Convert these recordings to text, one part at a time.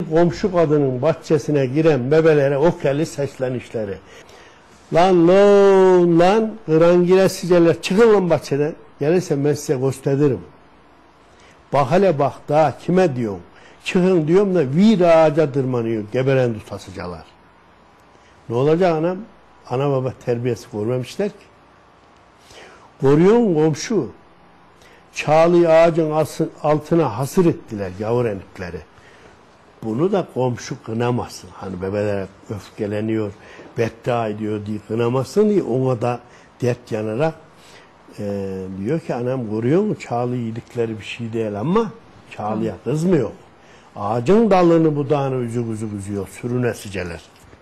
Komşu kadının bahçesine giren bebelere o kelli seslenişleri. Lan kırangilesiceler çıkın lan bahçeden. Gelirse ben size gösteririm. Bak hele bak daha kime diyorum. Çıkın diyorum da vir ağaca tırmanıyor geberen tutasıcalar. Ne olacak anam? Ana baba terbiyesi görmemişler ki. Görüyor musun komşu? Çağlıyı ağacın altına hasır ettiler yavurenikleri. Bunu da komşu kınamasın. Hani bebelere öfkeleniyor, beddua ediyor diye kınamasın diye ona da dert yanarak diyor ki anam görüyor musun? Çağlı yedikleri bir şey değil ama Çağlı'ya kızmıyor. Ağacın dalını budağını üzük üzüyor sürünesiceler.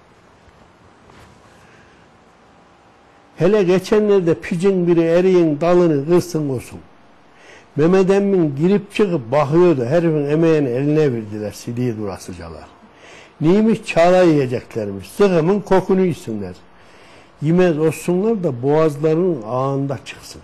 Hele geçenlerde picin biri eriğin dalını kırsın olsun. Mehmet emmin girip çıkıp bakıyordu. Herifin emeğini eline verdiler. Sidiği durasıcalar. Neymiş çağla yiyeceklermiş. Sıkımın kokunu yesinler. Yemez olsunlar da boğazlarının ağında çıksın.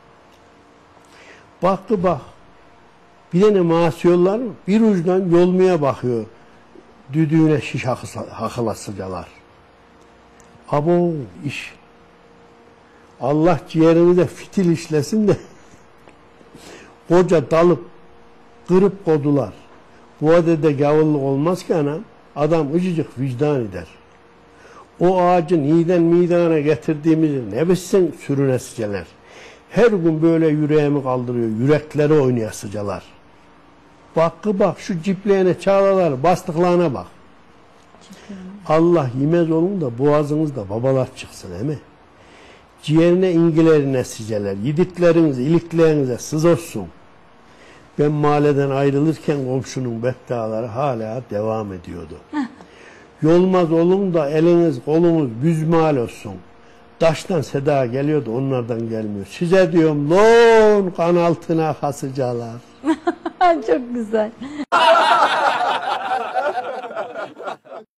Baktı bak. Bir tane masiyollar bir ucundan yolmaya bakıyor. Düdüğüne şiş hakılasıcalar. Abo iş. Allah ciğerini de fitil işlesin de koca dalıp kırıp kodular. Bu adede gavurluk olmaz ki anam. Adam ıcıcık vicdan eder. O ağacın iyiden midana getirdiğimizi ne bilsin sürünesiceler. Her gün böyle yüreğimi kaldırıyor. Yürekleri oynayasıcalar. Bak şu cipleğine çağlalar bastıklarına bak. Allah yemez olun da boğazınızda babalar çıksın değil. Ciğerine ingilerine siceler. Yedikleriniz iliklerinize sız olsun. Ben mahalleden ayrılırken komşunun bedduaları hala devam ediyordu. Yolmaz olun da eliniz kolunuz büzmal olsun. Taştan seda geliyordu onlardan gelmiyor. Size diyorum lon kan altına hasıcalar. Çok güzel.